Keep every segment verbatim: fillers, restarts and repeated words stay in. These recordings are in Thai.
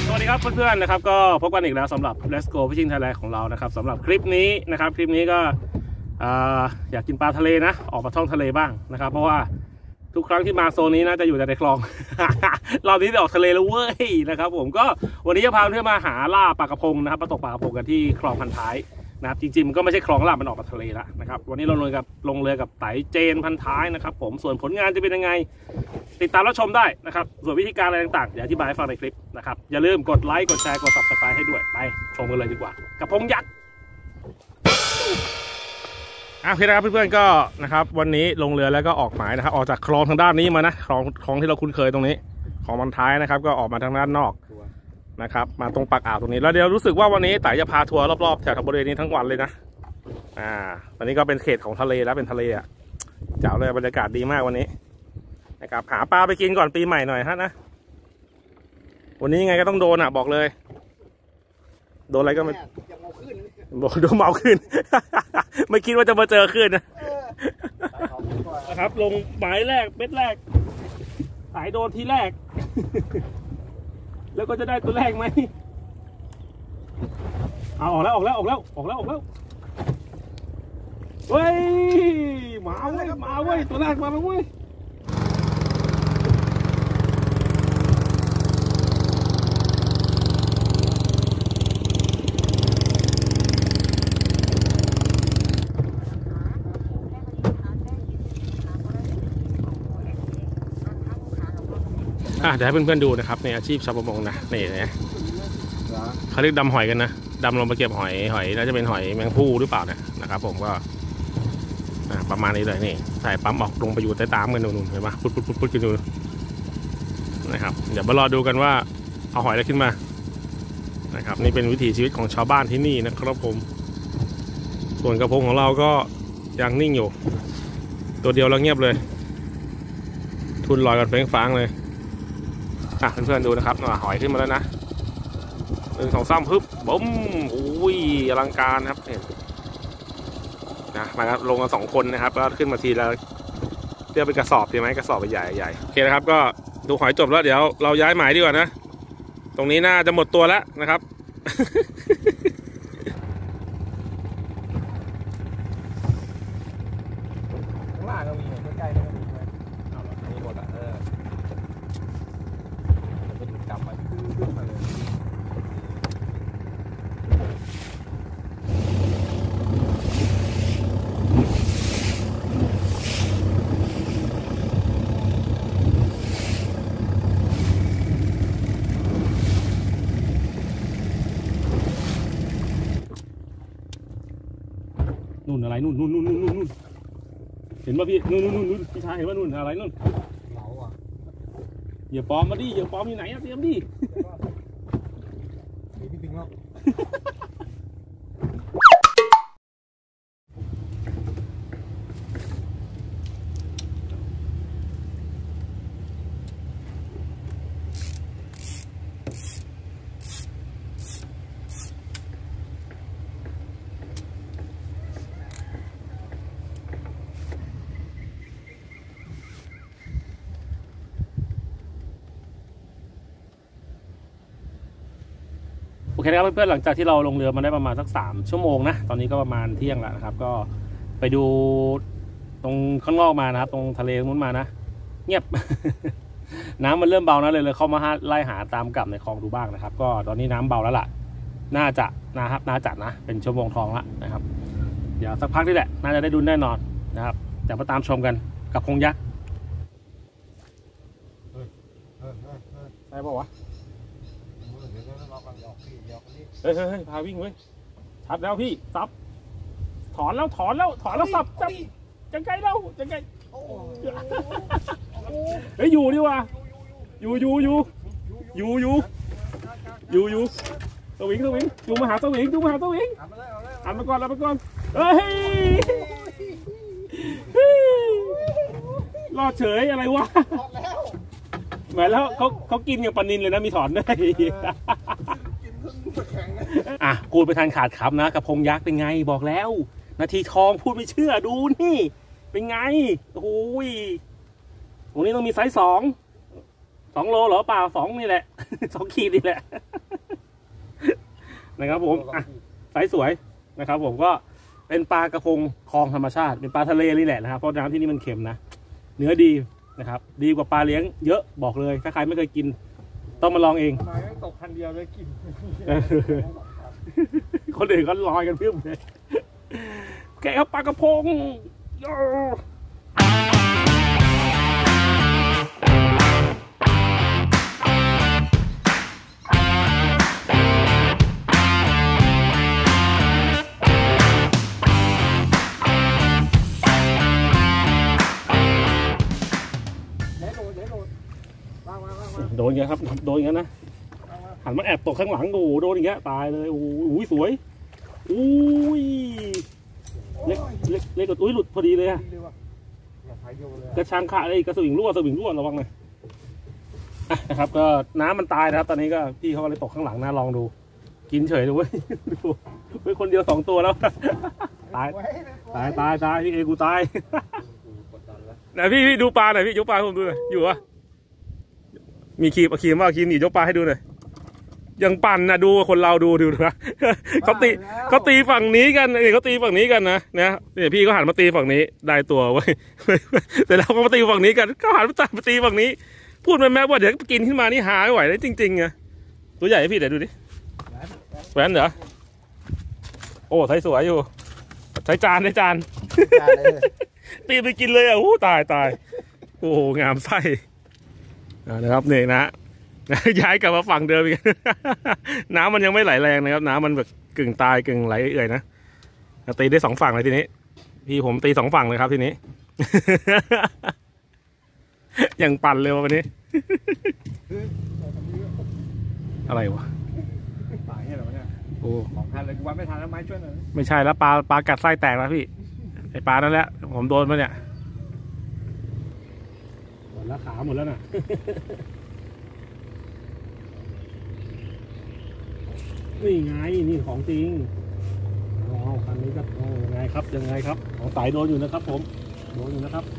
สวัสดีครับเพื่อนๆนะครับก็พบกันอีกแล้วสำหรับ Let's Go Fishing Thailand ของเรานะครับสำหรับคลิปนี้นะครับคลิปนี้ก็อยากกินปลาทะเลนะออกมาท่องทะเลบ้างนะครับเพราะว่าทุกครั้งที่มาโซนนี้นะจะอยู่แต่ในคลอง รอบนี้ได้ออกทะเลแล้วเว้ยนะครับผมก็วันนี้จะพาเพื่อนมาหาล่าปลากระพงนะครับมาตกปลากระพงกันที่คลองพันท้ายนะครับจริงๆมันก็ไม่ใช่คลองล่ามันออกมาทะเลแล้วนะครับวันนี้เราลงกับลงเรือกับไต่เจนพันท้ายนะครับผมส่วนผลงานจะเป็นยังไงติดตามรับชมได้นะครับส่วนวิธีการอะไรต่างๆเดี๋ยวอธิบายให้ฟังในคลิปนะครับอย่าลืมกดไลค์กดแชร์กด ซับสไครบ์ ให้ด้วยไปชมกันเลยดีกว่ากระพงยักษ์โอเคนะครับเพื่อนๆก็นะครับวันนี้ลงเรือแล้วก็ออกหมายนะครับออกจากคลองทางด้านนี้มานะคลองคลองที่เราคุ้นเคยตรงนี้ของพันท้ายนะครับก็ออกมาทางด้านนอกนะครับมาตรงปากอ่าวตรงนี้แล้วเดี๋ยวรู้สึกว่าวันนี้ไต่จะพาทัวร์รอบๆแถวบริเวณนี้ทั้งวันเลยนะอ่าวันนี้ก็เป็นเขตของทะเลแล้วเป็นทะเลอ่ะเจ๋วเลยบรรยากาศดีมากวันนี้นะครับหาปลาไปกินก่อนปีใหม่หน่อยฮะนะวันนี้ยังไงก็ต้องโดนอ่ะบอกเลยโดนอะไรก็ไม่บอกโดนเมาขึ้น ไม่คิดว่าจะมาเจอขึ้นนะนะครับลงหมายแรกเม็ดแรกสายโดนทีแรก แล้วก็จะได้ตัวแรกไหมเอาออกแล้วออกแล้วออกแล้วออกแล้วออกแล้วเฮ้ยมาเว้ยมาเว้ยตัวแรกมาแล้วเว้ยอ่ะเดี๋ยวให้เพื่อนๆดูนะครับในอาชีพชาวประมงนะนี่นะเขาเรียกดำหอยกันนะดำลงไปเก็บหอยหอยน่าจะเป็นหอยแมงผู้หรือเปล่าเนี่ยนะครับผมก็ประมาณนี้เลยนี่ใส่ปั๊มออกลงไปอยู่ใต้ตามกันนู่นเห็นไหมปุ๊บปุ๊บปุ๊บปุ๊บกันอยู่นะครับเดี๋ยวมารอดูกันว่าเอาหอยอะไรขึ้นมานะครับนี่เป็นวิถีชีวิตของชาวบ้านที่นี่นะครับผมส่วนกระพงของเราก็ยังนิ่งอยู่ตัวเดียวแล้วเงียบเลยทุนลอยกันเฟ้งฟ้างเลยอ่ะเพื่อนๆดูนะครับหอยขึ้นมาแล้วนะหนึ่งสองสามฮึบบุ้มอุ้ยอลังการครับเนี่ยนะมาครับลงกันสองคนนะครับก็ขึ้นมาทีละเรียกเป็นกระสอบใช่ไหมกระสอบใหญ่ใหญ่โอเคนะครับก็ดูหอยจบแล้วเดี๋ยวเราย้ายหมายดีกว่านะตรงนี้น่าจะหมดตัวแล้วนะครับข้างล่างก็มีใกล้ๆก็มีไหมเอาละมีหมดอ่ะเออเป็นจับไปขึ้นมาเลยนู่นอะไรนู่นนู่นนู่นนู่นนู่นเห็นป่ะพี่นู่นนู่นนู่นพี่ชายเห็นป่ะนู่นอะไรนู่นเหลาอ่ะอย่าปลอมมาดิอย่าปลอมอยู่ไหนอะเตรียมดิมีพี่ปิงแล้วโอเคนะครับเพื่อนๆหลังจากที่เราลงเรือมาได้ประมาณสักสามชั่วโมงนะตอนนี้ก็ประมาณเที่ยงแล้วนะครับก็ไปดูตรงข้างนอกมานะครับตรงทะเลนู้นมานะเงียบ น้ำมันเริ่มเบานะเลยเลยเข้ามาไล่หาตามกลับในคลองดูบ้างนะครับก็ตอนนี้น้ำเบาแล้วล่ะน่าจะนะครับน่าจะนะเป็นชั่วโมงทองละนะครับเดี๋ยวสักพักนี่แหละน่าจะได้ดุนแน่นอนนะครับเดี๋ยวมาตามชมกันกับพงยักษ์ใช่ป่าววะเฮ้ยเฮ้ยพาวิ่งเว้ยชัดแล้วพี่ซับถอนแล้วถอนแล้วถอนแล้วสับจับจังไกลแล้วจังไกลเฮ้ยอยู่ดิวะอยู่อยู่อยู่อยู่อยู่อยู่อยู่สวิงสวิงจูมาหาสวิงจูมาหาสวิงหันมาก่อนหันมาก่อนเฮ้ยรอดเฉยอะไรวะเหมือนแล้วเขาเขากินอย่างปลานิลเลยนะมีถอนด้วยอ่ะกูไปทานขาดคำนะกระพงยักษ์เป็นไงบอกแล้วนาทีทองพูดไม่เชื่อดูนี่เป็นไงโอ้ยตรงนี้ต้องมีไซส์สองสองโลเหรอเปล่าสองนี่แหละสองขีดนี่แหละนะครับผมอ่ะไซส์สวยนะครับผมก็เป็นปลากระพงคลองธรรมชาติเป็นปลาทะเลนี่แหละนะครับเพราะน้ำที่นี่มันเค็มนะเนื้อดีนะครับดีกว่าปลาเลี้ยงเยอะบอกเลยถ้าใครไม่เคยกินต้องมาลองเองทำไมไม่ตกคันเดียวเลยกินคนอื่นก็ลอยกันเพียบเลยแกเอาปลากระพงโย่โดนอย่างนี้ครับโดนอย่างนี้นะหันมาแอบตกข้างหลังดูโดนอย่างเงี้ยตายเลยโอ้ยสวยอุ้ยเล็กเล็กเล็กกว่าอุ้ยหลุดพอดีเลยอะกระชังขาเลยกระสวิงรั่วสวิงรั่วระวังหน่อยนะครับก็น้ำมันตายนะครับตอนนี้ก็พี่เขาเลยตกข้างหลังนะลองดูกินเฉยเลยเว้ยดูเว้ยคนเดียวสองตัวแล้วตายตายตายตายพี่เอกูตายไหนพี่พี่ดูปลาหน่อยพี่ยกปลาให้ผมดูหน่อยอยู่วะมีครีมเอาครีมว่าครีมหนียกปลาให้ดูหน่อยยังปั่นนะดูคนเราดูดูนะเขาตีเขาตีฝั่งนี้กันเนี่ยเขาตีฝั่งนี้กันนะเนี่ยเนี่ยพี่ก็หันมาตีฝั่งนี้ได้ตัวไว้แต่เราก็มาตีฝั่งนี้กันเขาหันมาตีฝั่งนี้พูดแม่ว่าเดี๋ยวกินขึ้นมานี่หาไม่ไหวเลยจริงๆไงตัวใหญ่พี่เดี๋ยวดูดิแหวนเหรอโอ้ใส่สวยอยู่ใส่จานใส่จานตีไปกินเลยอ่ะโอ้ตายตายโอ้งามไส้นะครับนี่นะย้ายกลับมาฝั่งเดิมอีกน้ำมันยังไม่ไหลแรงนะครับน้ำมันแบบกึ่งตายกึ่งไหลเอื่อยนะตีได้สองฝั่งเลยทีนี้พี่ผมตีสองฝั่งเลยครับทีนี้ยังปั่นเลยวันนี้อะไรวะปลาเนี่ยเหรอเนี่ยโอ้ของทันเลยกูว่าไม่ทันแล้วไม้ช่วยหน่อยไม่ใช่แล้วปลาปลากัดไส้แตกแล้วพี่ไอปลานั่นแหละผมโดนมาเนี่ยหมดแล้วขาหมดแล้วน่ะนี่ไงนี่ของจริงอ๋อคันนี้ก็โอ้ยังไงครับยังไงครับของไต่โดนอยู่นะครับผมโดนอยู่นะครับ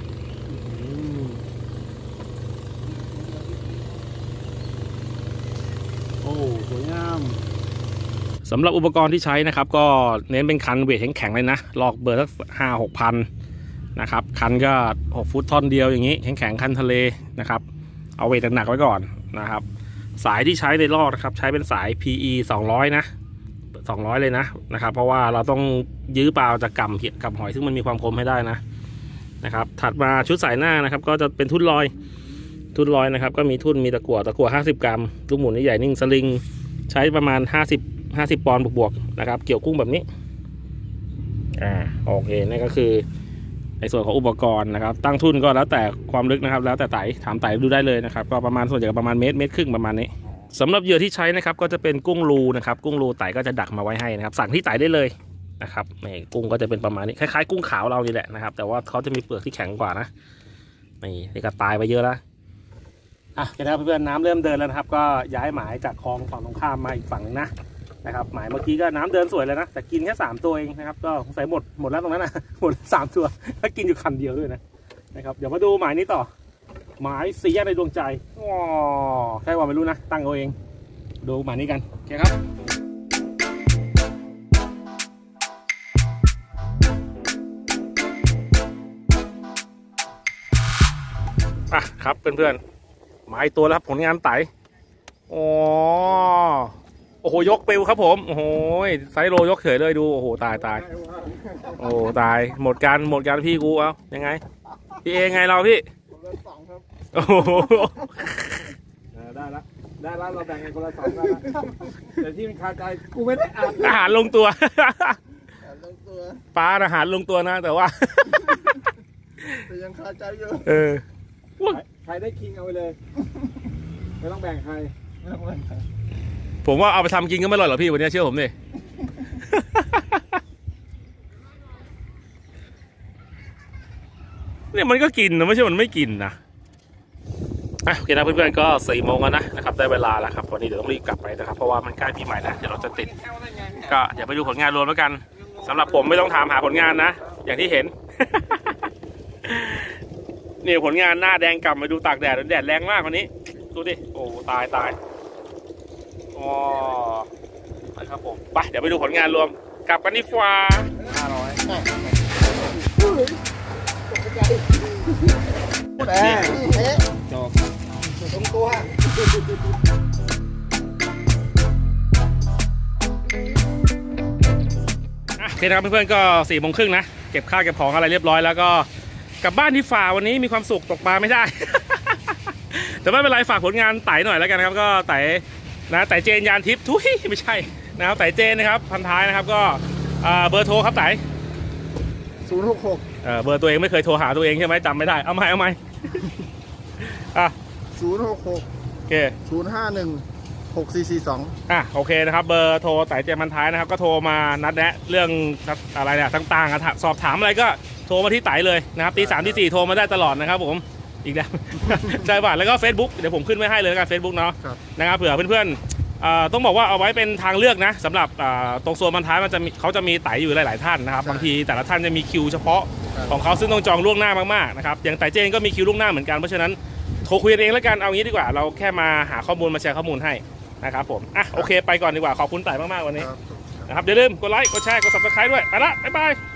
โอ้สวยงามสำหรับอุปกรณ์ที่ใช้นะครับก็เน้นเป็นคันเวทแข็งๆเลยนะลอกเบอร์สักห้าหกพันนะครับคันก็หกฟุตท่อนเดียวอย่างนี้แข็งๆคันทะเลนะครับเอาเวทหนักๆไว้ก่อนนะครับสายที่ใช้ในลอกนะครับใช้เป็นสาย พี อี สองร้อยนะสองร้อยเลยนะนะครับเพราะว่าเราต้องยื้อปลาจากกำกับหอยซึ่งมันมีความคมให้ได้นะนะครับถัดมาชุดสายหน้านะครับก็จะเป็นทุ่นลอยทุ่นลอยนะครับก็มีทุ่นมีตะกั่วตะกั่วห้าสิบกรัมลูกหมุนใหญ่นิ่งสลิงใช้ประมาณห้าสิบ ห้าสิบปอนด์บวกๆนะครับเกี่ยวกุ้งแบบนี้อ่าโอเคนี่ก็คือในส่วนของอุปกรณ์นะครับตั้งทุ่นก็แล้วแต่ความลึกนะครับแล้วแต่ไต่ถามไต่ดูได้เลยนะครับก็ประมาณส่วนใหญ่ประมาณเมตรเมตรครึ่งประมาณนี้สำหรับเหยื่อที่ใช้นะครับก็จะเป็นกุ้งรูนะครับกุ้งรูไต่ก็จะดักมาไว้ให้นะครับสั่งที่ไต่ได้เลยนะครับนี่กุ้งก็จะเป็นประมาณนี้คล้ายๆกุ้งขาวเรานี่แหละนะครับแต่ว่าเขาจะมีเปลือกที่แข็งกว่านะนี่นี่ก็ตายไปเยอะแล้วอ่ะเพื่อนเพื่อนน้ำเริ่มเดินแล้วนะครับก็ย้ายหมายจากคลองฝั่งตรงข้ามมาอีกฝั่งนึงนะนะครับหมายเมื่อกี้ก็น้ำเดินสวยเลยนะแต่กินแค่สามตัวเองนะครับก็สงสัยหมดหมดแล้วตรงนั้นนะหมดสามตัวถ้ากินอยู่คันเดียวด้วยนะนะครับเดี๋ยวมาดูหมายนี้ต่อหมายสีแยกในดวงใจอ๋อใช่ว่าไม่รู้นะตั้งเอาเองดูหมายนี้กันโอเคครับอ่ะครับเพื่อนๆหมายตัวแล้วครับผลงานไต่อ๋อโอ้โหยกปิวครับผมโอ้โหไซโลยกเฉยเลยดูโอ้โหตายตายโอ้ตายหมดการหมดการพี่กูเอายังไงพี่เองไงเราพี่โอ้โหได้ละได้ละเราแบ่งกันคนละสองได้ละแต่ที่มันคาใจกูไม่ได้อ่านอาหารลงตัวปลาอาหารลงตัวนะแต่ว่าแต่ยังคาใจอยู่เออใครได้คิงเอาไปเลยไม่ต้องแบ่งใครไม่ต้องแบ่งใครผมว่าเอาไปทำกินก็ไม่อร่อยหรอกพี่วันนี้เชื่อผมดิเนี่ยมันก็กินนะไม่ใช่มันไม่กินนะอ่ะโอเคนะเพื่อนๆก็สี่โมงแล้วนะนะครับได้เวลาแล้วครับวันนี้เดี๋ยวต้องรีบกลับไปนะครับเพราะว่ามันใกล้ปีใหม่แล้วเดี๋ยวเราจะติดก็อย่าไปดูผลงานรวมแล้วกันสำหรับผมไม่ต้องถามหาผลงานนะอย่างที่เห็นนี่ผลงานหน้าแดงกลับมาดูตากแดดแดดแรงมากวันนี้ดูดิโอ้ตายตายอ๋อนะครับผมไปเดี๋ยวไปดูผลงานรวมกลับกันดีกว่าห้าร้อยแต่จบตรงตัวอ่ะโอเคนะครับเพื่อนๆก็สี่โมงครึ่งนะเก็บข้าวเก็บของอะไรเรียบร้อยแล้วก็กลับบ้านที่ฝ่าวันนี้มีความสุขตกปลาไม่ได้ แต่ไม่เป็นไรฝากผลงานไต่หน่อยแล้วกันครับก็ไต่นะไต่เจนยานทิพย์ทุยไม่ใช่นะครับไต่เจนนะครับพันท้ายนะครับก็เบอร์โทรครับไต่ศูนย์หกหกเบอร์ตัวเองไม่เคยโทรหาตัวเองใช่ไหมจำไม่ได้เอาใหม่เอาใหม่ อ่ะศูนย์หกหกโอเคศูนย์ห้าหนึ่งหกสี่สี่สองอ่ะโอเคนะครับเบอร์โทรไต่เจนพันท้ายนะครับก็โทรมานัดแนะเรื่องอะไรเนี่ยต่างๆอ่ะสอบถามอะไรก็โทรมาที่ไต่เลยนะครับตีสามตีสี่โทรมาได้ตลอดนะครับผมอีกแล้ว ใช่ป่ะแล้วก็ Facebook เดี๋ยวผมขึ้นไว้ให้เลยแล้วกัน Facebook เนาะนะครับเผื่อเพื่อนๆต้องบอกว่าเอาไว้เป็นทางเลือกนะสำหรับตรงโซนบรรท้ายมันจะเขาจะมีไต่อยู่หลายๆท่านนะครับบางทีแต่ละท่านจะมีคิวเฉพาะของเขาซึ่งต้องจองล่วงหน้ามากๆนะครับอย่างไต่เจนก็มีคิวล่วงหน้าเหมือนกันเพราะฉะนั้นโทรคุยกันเองแล้วกันเอางี้ดีกว่าเราแค่มาหาข้อมูลมาแชร์ข้อมูลให้นะครับผมอ่ะโอเคไปก่อนดีกว่าขอบคุณไต่มากๆวันนี้นะครับอย่าลืมกดไลค์กดแชร์กด ซับสไครบ์ ด้วยไปละบ๊ายบาย